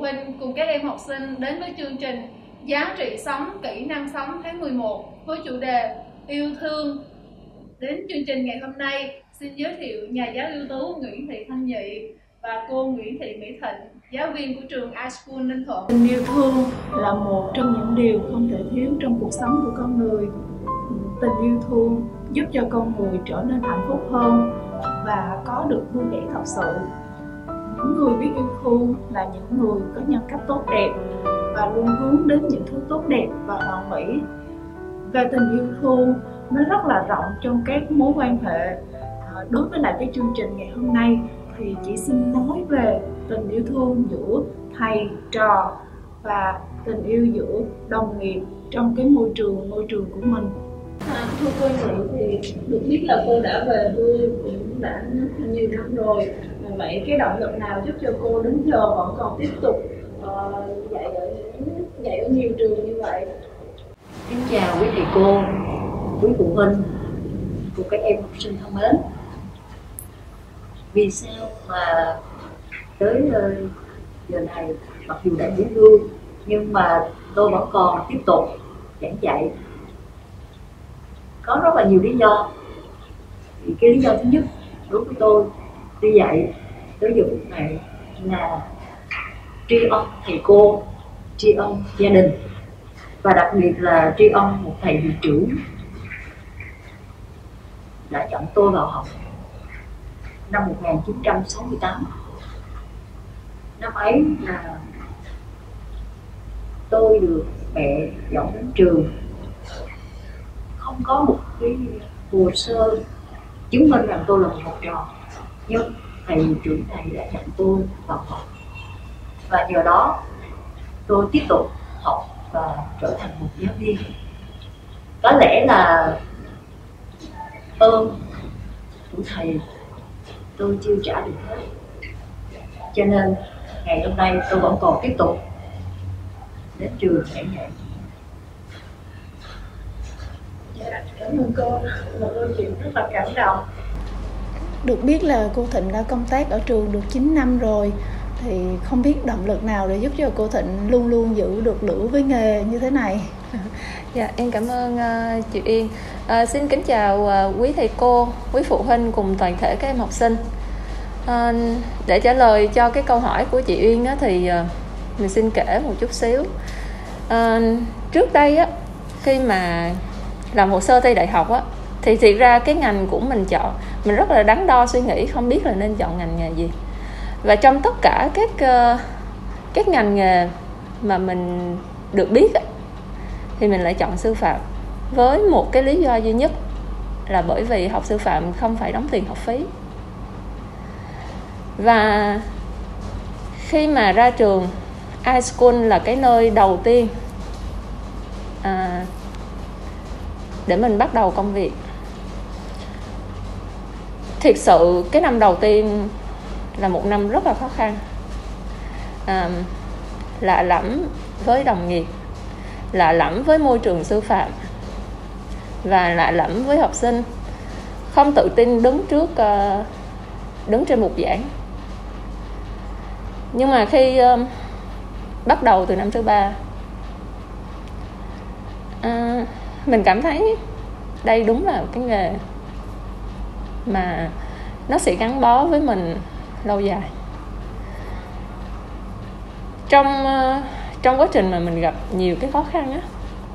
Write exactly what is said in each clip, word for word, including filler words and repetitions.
huynh cùng các em học sinh đến với chương trình Giá trị sống, kỹ năng sống tháng mười một với chủ đề yêu thương. Đến chương trình ngày hôm nay, xin giới thiệu nhà giáo ưu tú Nguyễn Thị Thanh Nhị và cô Nguyễn Thị Mỹ Thịnh, giáo viên của trường iSchool Ninh Thuận. Tình yêu thương là một trong những điều không thể thiếu trong cuộc sống của con người. Tình yêu thương giúp cho con người trở nên hạnh phúc hơn và có được vui vẻ thật sự. Những người biết yêu thương là những người có nhân cách tốt đẹp và luôn hướng đến những thứ tốt đẹp và hoàn mỹ. Và tình yêu thương nó rất là rộng trong các mối quan hệ. Đối với lại cái chương trình ngày hôm nay thì chỉ xin nói về tình yêu thương giữa thầy trò và tình yêu giữa đồng nghiệp trong cái môi trường môi trường của mình. À, thưa cô Nhị, thì được biết là cô đã về hưu cũng đã nhiều năm rồi. Vậy cái động lực nào giúp cho cô đến giờ vẫn còn tiếp tục uh, dạy ở dạy ở nhiều trường như vậy? Kính chào quý thầy cô, quý phụ huynh cùng các em học sinh thân mến. Vì sao mà tới uh, giờ này mặc dù đã nghỉ hưu nhưng mà tôi vẫn còn tiếp tục giảng dạy? Có rất là nhiều lý do. Thì cái lý do thứ nhất đối với tôi đi dạy tới giờ phút này là tri ân thầy cô, tri ân gia đình và đặc biệt là tri ân một thầy hiệu trưởng đã chọn tôi vào học năm một nghìn chín trăm sáu mươi tám. Năm ấy là tôi được mẹ dẫn đến trường, không có một cái hồ sơ chứng minh rằng tôi là một học trò, nhưng thầy hiệu trưởng này đã chọn tôi vào học và nhờ đó tôi tiếp tục học và trở thành một giáo viên. Có lẽ là ơn của thầy tôi chưa trả được hết, cho nên ngày hôm nay tôi vẫn còn tiếp tục đến trường giảng dạy. Cảm ơn cô, một câu chuyện rất là cảm động. Được biết là cô Thịnh đã công tác ở trường được chín năm rồi, thì không biết động lực nào để giúp cho cô Thịnh luôn luôn giữ được lửa với nghề như thế này? Dạ, em cảm ơn uh, chị Yên. Uh, xin kính chào uh, quý thầy cô, quý phụ huynh cùng toàn thể các em học sinh. Uh, để trả lời cho cái câu hỏi của chị Yên á, thì uh, mình xin kể một chút xíu. Uh, trước đây á, khi mà làm hồ sơ thi đại học á, thì thiệt ra cái ngành của mình chọn, mình rất là đắn đo suy nghĩ không biết là nên chọn ngành nghề gì. Và trong tất cả các uh, các ngành nghề mà mình được biết á, thì mình lại chọn sư phạm với một cái lý do duy nhất là bởi vì học sư phạm không phải đóng tiền học phí. Và khi mà ra trường, iSchool là cái nơi đầu tiên à, để mình bắt đầu công việc. Thiệt sự cái năm đầu tiên là một năm rất là khó khăn, à, lạ lẫm với đồng nghiệp, lạ lẫm với môi trường sư phạm và lạ lẫm với học sinh, không tự tin đứng trước uh, đứng trên bục giảng. Nhưng mà khi uh, bắt đầu từ năm thứ ba, uh, mình cảm thấy đây đúng là cái nghề mà nó sẽ gắn bó với mình lâu dài. Trong uh, trong quá trình mà mình gặp nhiều cái khó khăn á,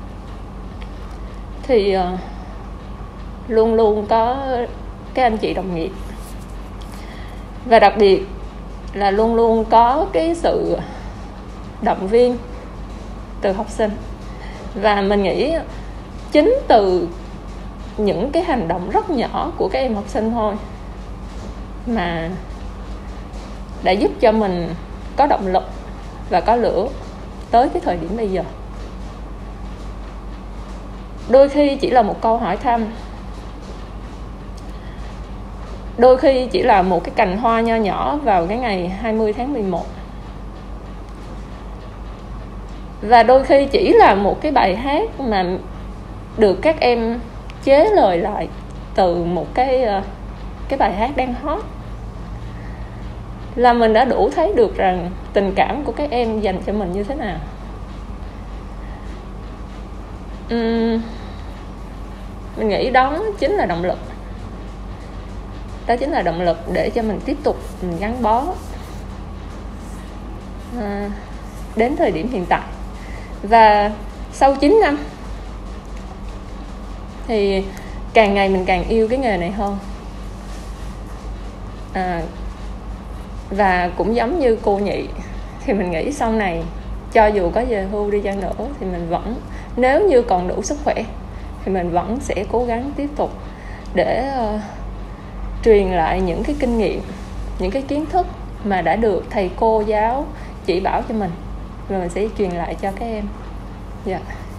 thì uh, luôn luôn có cái anh chị đồng nghiệp, và đặc biệt là luôn luôn có cái sự động viên từ học sinh. Và mình nghĩ chính từ những cái hành động rất nhỏ của các em học sinh thôi mà đã giúp cho mình có động lực và có lửa tới cái thời điểm bây giờ. Đôi khi chỉ là một câu hỏi thăm, đôi khi chỉ là một cái cành hoa nho nhỏ vào cái ngày hai mươi tháng mười một, và đôi khi chỉ là một cái bài hát mà được các em chế lời lại từ một cái cái bài hát đang hot, là mình đã đủ thấy được rằng tình cảm của các em dành cho mình như thế nào. uhm, Mình nghĩ đó chính là động lực. Đó chính là động lực để cho mình tiếp tục mình gắn bó à, đến thời điểm hiện tại. Và sau chín năm thì càng ngày mình càng yêu cái nghề này hơn. à, Và cũng giống như cô Nhị, thì mình nghĩ sau này cho dù có về hưu đi chăng nữa thì mình vẫn, nếu như còn đủ sức khỏe thì mình vẫn sẽ cố gắng tiếp tục để uh, truyền lại những cái kinh nghiệm, những cái kiến thức mà đã được thầy cô giáo chỉ bảo cho mình, và mình sẽ truyền lại cho các em. Dạ.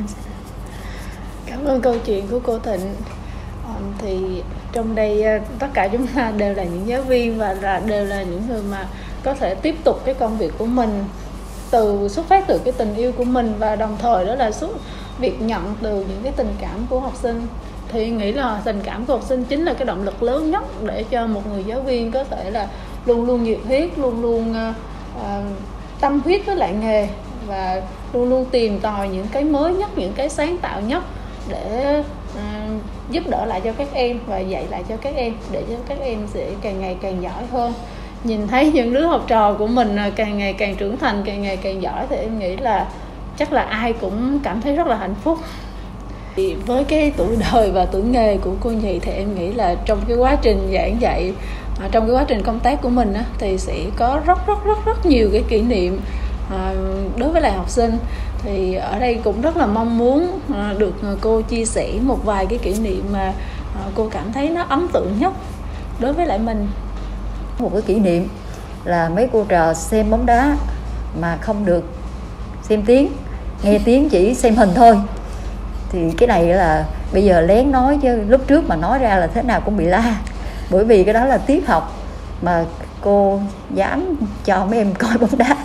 Cảm ơn câu chuyện của cô Thịnh. Um, thì trong đây tất cả chúng ta đều là những giáo viên và là đều là những người mà có thể tiếp tục cái công việc của mình từ xuất phát từ cái tình yêu của mình, và đồng thời đó là xuất việc nhận từ những cái tình cảm của học sinh. Thì nghĩ là tình cảm của học sinh chính là cái động lực lớn nhất để cho một người giáo viên có thể là luôn luôn nhiệt huyết, luôn luôn uh, uh, tâm huyết với lại nghề, và luôn luôn tìm tòi những cái mới nhất, những cái sáng tạo nhất để uh, giúp đỡ lại cho các em và dạy lại cho các em, để cho các em sẽ càng ngày càng giỏi hơn. Nhìn thấy những đứa học trò của mình càng ngày càng trưởng thành, càng ngày càng giỏi, thì em nghĩ là chắc là ai cũng cảm thấy rất là hạnh phúc. Thì với cái tuổi đời và tuổi nghề của cô Nhị thì em nghĩ là trong cái quá trình giảng dạy, trong cái quá trình công tác của mình á, thì sẽ có rất rất rất rất nhiều cái kỷ niệm à, đối với lại học sinh. Thì ở đây cũng rất là mong muốn à, được cô chia sẻ một vài cái kỷ niệm mà à, cô cảm thấy nó ấn tượng nhất đối với lại mình. Một cái kỷ niệm là mấy cô trò xem bóng đá mà không được xem tiếng, nghe tiếng chỉ xem hình thôi. Thì cái này là bây giờ lén nói, chứ lúc trước mà nói ra là thế nào cũng bị la. Bởi vì cái đó là tiết học mà cô dám cho mấy em coi bóng đá.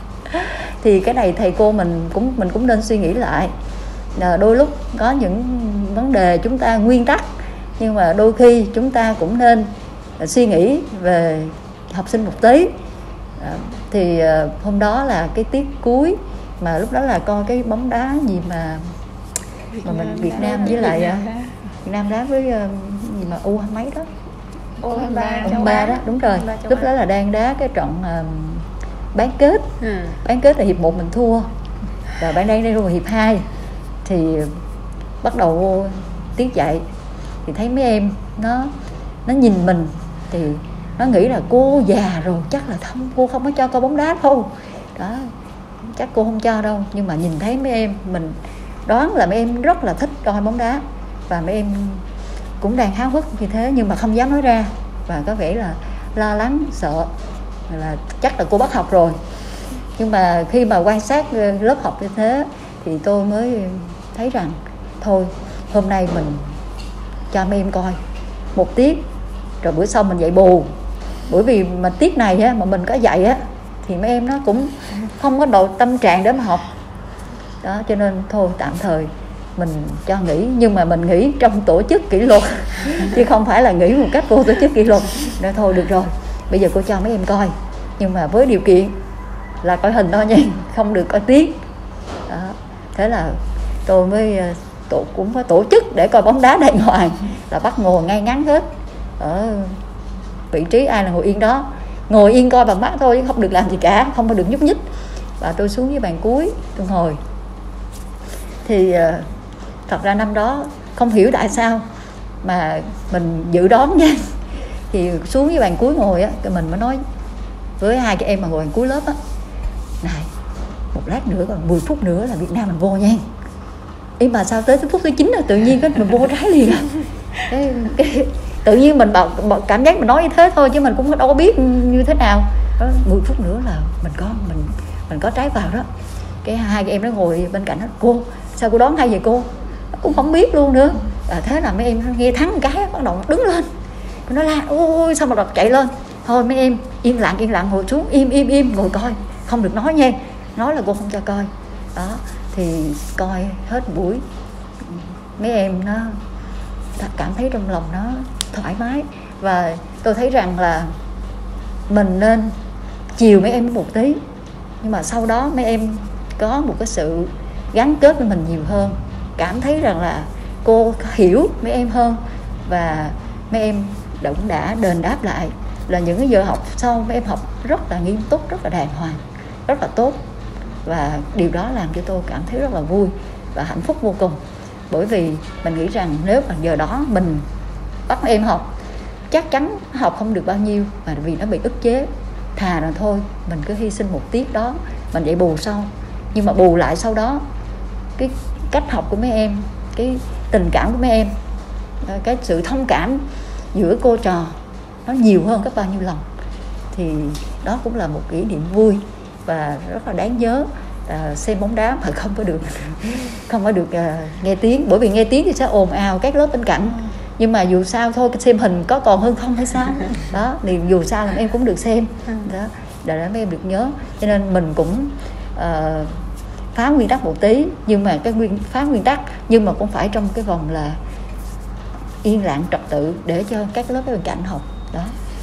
Thì cái này thầy cô mình cũng mình cũng nên suy nghĩ lại. À, đôi lúc có những vấn đề chúng ta nguyên tắc, nhưng mà đôi khi chúng ta cũng nên suy nghĩ về học sinh một tí. À, thì à, hôm đó là cái tiết cuối mà lúc đó là coi cái bóng đá gì mà Việt mà mình Việt Nam với lại Việt Nam đá, Việt Nam đá với uh, gì mà U hai mấy đó, U hai ba U hai ba đó, đúng rồi. Lúc đó là đang đá cái trận uh, bán kết. Ừ. Bán kết là hiệp một mình thua, rồi bán đang đang hiệp hai thì bắt đầu tiết dạy thì thấy mấy em nó nó nhìn mình thì nó nghĩ là cô già rồi, chắc là không, cô không có cho coi bóng đá đâu đó, chắc cô không cho đâu. Nhưng mà nhìn thấy mấy em, mình đoán là mấy em rất là thích coi bóng đá, và mấy em cũng đang háo hức như thế nhưng mà không dám nói ra, và có vẻ là lo lắng sợ là chắc là cô bắt học rồi. Nhưng mà khi mà quan sát lớp học như thế thì tôi mới thấy rằng thôi hôm nay mình cho mấy em coi một tiết, rồi bữa sau mình dạy bù. Bởi vì mà tiết này á, mà mình có dạy á thì mấy em nó cũng không có độ tâm trạng để mà học đó, cho nên thôi tạm thời mình cho nghỉ. Nhưng mà mình nghỉ trong tổ chức kỷ luật chứ không phải là nghỉ một cách vô tổ chức kỷ luật. Nói thôi được rồi, bây giờ cô cho mấy em coi, nhưng mà với điều kiện là coi hình thôi nha, không được coi tiếng đó. Thế là tôi mới tổ, cũng phải tổ chức để coi bóng đá đàng hoàng, là bắt ngồi ngay ngắn hết ở vị trí ai là ngồi yên đó, ngồi yên coi bằng mắt thôi chứ không được làm gì cả, không có được nhúc nhích. Và tôi xuống với bàn cuối tôi ngồi. Thì thật ra năm đó không hiểu tại sao mà mình dự đoán nha, thì xuống với bàn cuối ngồi á, thì mình mới nói với hai cái em mà ngồi bàn cuối lớp á, này một lát nữa còn mười phút nữa là Việt Nam mình vô nha. Ý mà sao tới phút thứ chín rồi tự nhiên cái mình vô trái liền à. cái, cái, tự nhiên mình bảo, bảo cảm giác mình nói như thế thôi chứ mình cũng đâu có biết như thế nào đó, mười phút nữa là mình có mình mình có trái vào đó. Cái hai cái em nó ngồi bên cạnh đó, cô sao cô đoán hay vậy cô, cũng không biết luôn nữa. À, thế là mấy em nghe thắng một cái bắt đầu đứng lên, nó la ôi sao mà đọc chạy lên. Thôi mấy em im lặng im lặng ngồi xuống, im im im ngồi coi, không được nói nha, nói là cô không cho coi đó. Thì coi hết buổi, mấy em nó cảm thấy trong lòng nó thoải mái. Và tôi thấy rằng là mình nên chiều mấy em một tí, nhưng mà sau đó mấy em có một cái sự gắn kết với mình nhiều hơn, cảm thấy rằng là cô hiểu mấy em hơn, và mấy em cũng đã đền đáp lại là những cái giờ học sau mấy em học rất là nghiêm túc, rất là đàng hoàng, rất là tốt. Và điều đó làm cho tôi cảm thấy rất là vui và hạnh phúc vô cùng. Bởi vì mình nghĩ rằng nếu mà giờ đó mình bắt em học, chắc chắn học không được bao nhiêu, mà vì nó bị ức chế, thà rằng thôi mình cứ hy sinh một tiết đó, mình dạy bù sau. Nhưng mà bù lại sau đó, cái cách học của mấy em, cái tình cảm của mấy em, cái sự thông cảm giữa cô trò nó nhiều hơn gấp bao nhiêu lần. Thì đó cũng là một kỷ niệm vui và rất là đáng nhớ. À, xem bóng đá mà không có được không có được uh, nghe tiếng, bởi vì nghe tiếng thì sẽ ồn ào các lớp bên cạnh. Nhưng mà dù sao thôi, xem hình có còn hơn không hay sao đó, thì dù sao là em cũng được xem đó, để mấy em được nhớ. Cho nên mình cũng uh, phá nguyên tắc một tí, nhưng mà cái nguyên phá nguyên tắc nhưng mà cũng phải trong cái vòng là yên lặng trật tự để cho các lớp bên cạnh học đó.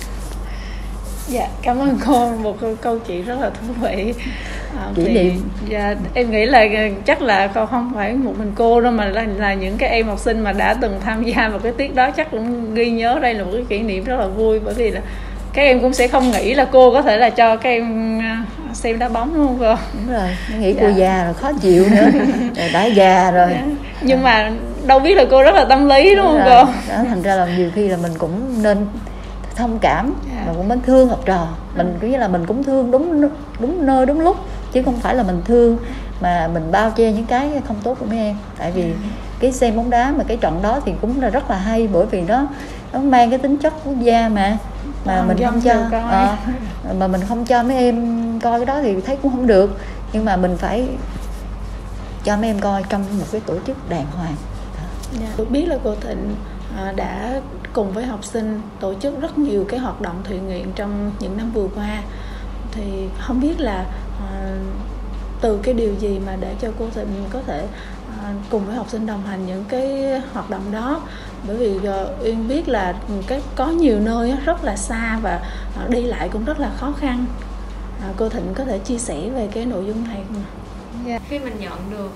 Dạ, cảm ơn cô, một câu chuyện rất là thú vị. À, kỷ niệm. Dạ, em nghĩ là chắc là không phải một mình cô đâu, mà là, là những cái em học sinh mà đã từng tham gia vào cái tiết đó chắc cũng ghi nhớ đây là một cái kỷ niệm rất là vui. Bởi vì là các em cũng sẽ không nghĩ là cô có thể là cho các em xem đá bóng, đúng không cô? Đúng rồi, nó nghĩ dạ. cô già rồi khó chịu nữa, rồi đã già rồi. Dạ. Nhưng mà đâu biết là cô rất là tâm lý, đúng, đúng không rồi. Cô? Đó, thành ra là nhiều khi là mình cũng nên thông cảm, yeah. mà cũng nên thương học trò. Mình cứ như là mình cũng thương đúng đúng nơi đúng lúc, chứ không phải là mình thương mà mình bao che những cái không tốt của mấy em. Tại vì yeah. cái xem bóng đá mà cái trận đó thì cũng là rất là hay, bởi vì nó nó mang cái tính chất quốc gia mà mà à, mình không cho à, mà mình không cho mấy em coi cái đó thì thấy cũng không được. Nhưng mà mình phải cho mấy em coi trong một cái tổ chức đàng hoàng. Yeah. Được biết là cô Thịnh đã cùng với học sinh tổ chức rất nhiều cái hoạt động thiện nguyện trong những năm vừa qua. Thì không biết là uh, từ cái điều gì mà để cho cô Thịnh có thể uh, cùng với học sinh đồng hành những cái hoạt động đó. Bởi vì uh, Uyên biết là cái có nhiều nơi rất là xa và uh, đi lại cũng rất là khó khăn. Uh, cô Thịnh có thể chia sẻ về cái nội dung này không? Yeah. Khi mình nhận được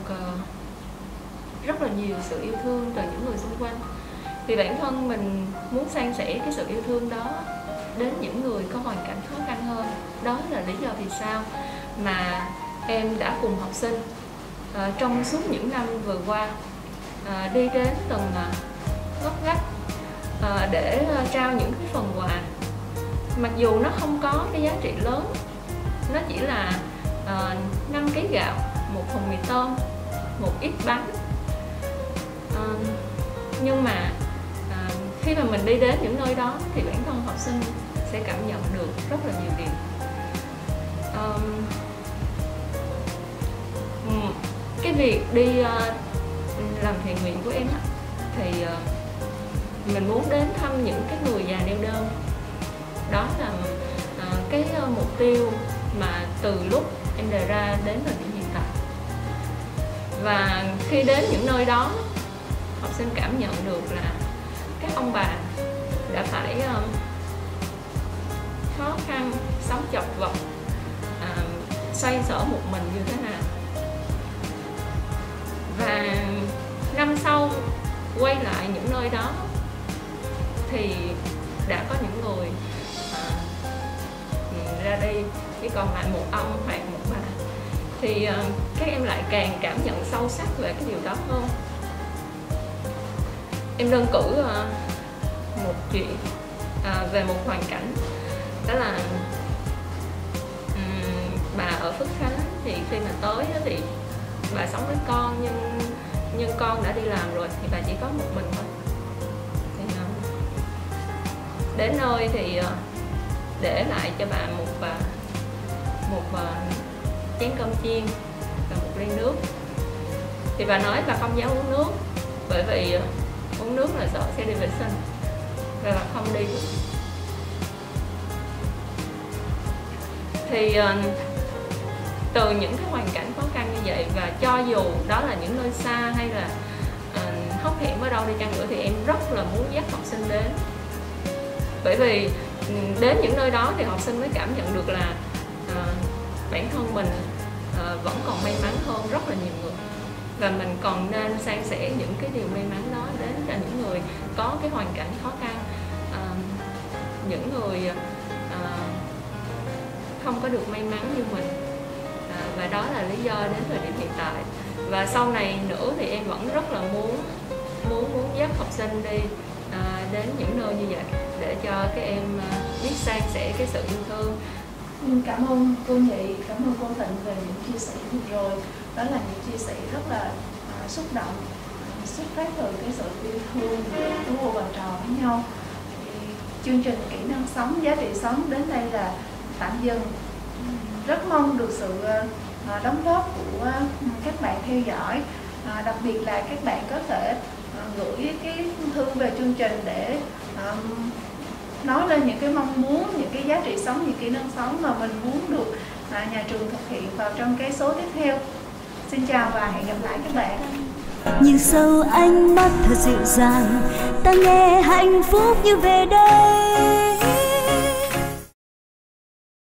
uh, rất là nhiều sự yêu thương từ những người xung quanh, thì bản thân mình muốn san sẻ cái sự yêu thương đó đến những người có hoàn cảnh khó khăn hơn. Đó là lý do vì sao mà em đã cùng học sinh uh, trong suốt những năm vừa qua uh, đi đến từng uh, ngóc ngách uh, để uh, trao những cái phần quà. Mặc dù nó không có cái giá trị lớn, nó chỉ là uh, năm ký gạo, một thùng mì tôm, một ít bánh, uh, nhưng mà khi mà mình đi đến những nơi đó thì bản thân học sinh sẽ cảm nhận được rất là nhiều điều. Um, cái việc đi uh, làm thiện nguyện của em á, thì uh, mình muốn đến thăm những cái người già neo đơn. Đó là uh, cái uh, mục tiêu mà từ lúc em đề ra đến thời điểm hiện tại. Và khi đến những nơi đó, học sinh cảm nhận được là các ông bà đã phải uh, khó khăn, sống chật vật, uh, xoay sở một mình như thế nào. Và năm sau quay lại những nơi đó thì đã có những người uh, ra đi, chỉ còn lại một ông hoặc một bà. Thì uh, các em lại càng cảm nhận sâu sắc về cái điều đó hơn. Em đơn cử uh, một chuyện uh, về một hoàn cảnh, đó là um, bà ở Phước Khánh. Thì khi mà tới thì bà sống với con, nhưng nhưng con đã đi làm rồi thì bà chỉ có một mình thôi. Thì uh, đến nơi thì uh, để lại cho bà một uh, một uh, chén cơm chiên và một ly nước. Thì bà nói bà không dám uống nước, bởi vì uh, uống nước là sợ sẽ đi vệ sinh, và bà không đi. Thì uh, từ những cái hoàn cảnh khó khăn như vậy, và cho dù đó là những nơi xa hay là uh, hóc hẻm ở đâu đi chăng nữa, thì em rất là muốn dắt học sinh đến. Bởi vì đến những nơi đó thì học sinh mới cảm nhận được là à, bản thân mình à, vẫn còn may mắn hơn rất là nhiều người, và mình còn nên san sẻ những cái điều may mắn đó đến cho những người có cái hoàn cảnh khó khăn, à, những người à, không có được may mắn như mình, à, và đó là lý do đến thời điểm hiện tại. Và sau này nữa thì em vẫn rất là muốn muốn muốn dắt học sinh đi à, đến những nơi như vậy để cho các em à, biết san sẻ cái sự yêu thương. Cảm ơn cô Nhị, cảm ơn cô Thịnh về những chia sẻ vừa rồi. Đó là những chia sẻ rất là uh, xúc động, xuất phát từ cái sự yêu thương của cô và trò với nhau. Thì chương trình kỹ năng sống, giá trị sống đến đây là tạm dừng. Rất mong được sự uh, đóng góp của uh, các bạn theo dõi, uh, đặc biệt là các bạn có thể uh, gửi cái thư về chương trình để uh, nói lên những cái mong muốn, những cái giá trị sống, những kỹ năng sống mà mình muốn được à, nhà trường thực hiện vào trong cái số tiếp theo. Xin chào và hẹn gặp lại các bạn. Nhìn sâu ánh mắt thật dịu dàng, ta nghe hạnh phúc như về đây.